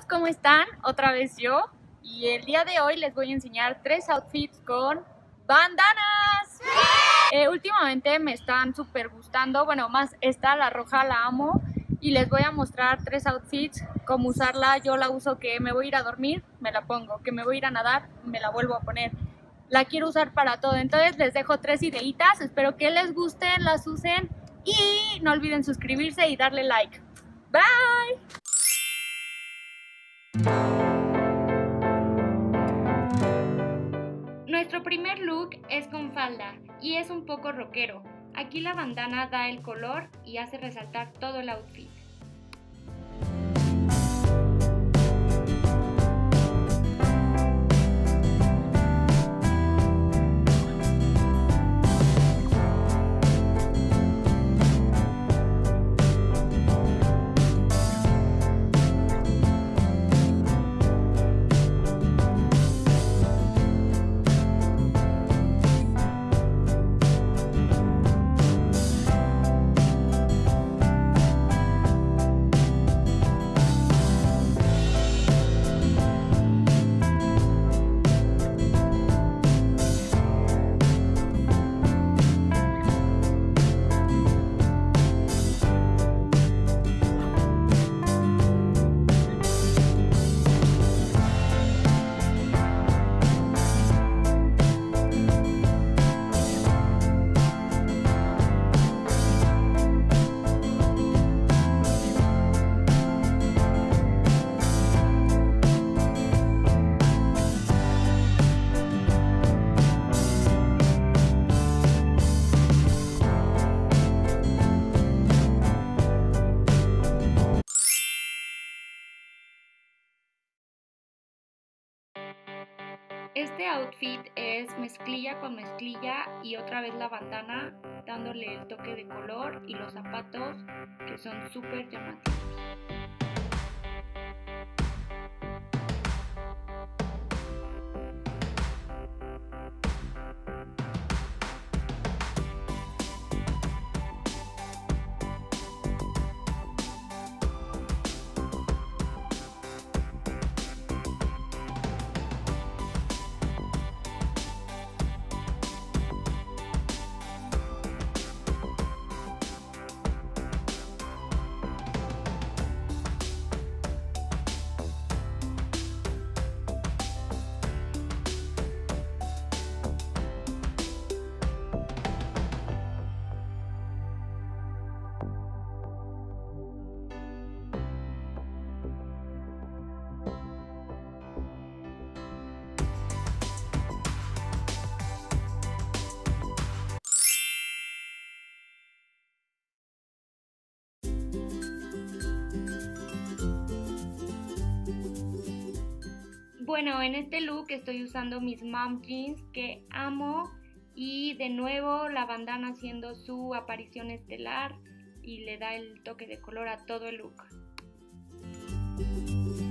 ¿cómo están? Otra vez yo, y el día de hoy les voy a enseñar 3 outfits con bandanas. Últimamente me están súper gustando, bueno, más esta, la roja, la amo, y les voy a mostrar 3 outfits, cómo usarla. Yo la uso que me voy a ir a dormir, me la pongo, que me voy a ir a nadar, me la vuelvo a poner. La quiero usar para todo, entonces les dejo 3 ideitas, espero que les gusten, las usen y no olviden suscribirse y darle like. Bye. Nuestro primer look es con falda y es un poco rockero. Aquí la bandana da el color y hace resaltar todo el outfit. Este outfit es mezclilla con mezclilla y otra vez la bandana dándole el toque de color y los zapatos que son súper llamativos. Bueno, en este look estoy usando mis mom jeans que amo y de nuevo la bandana haciendo su aparición estelar y le da el toque de color a todo el look.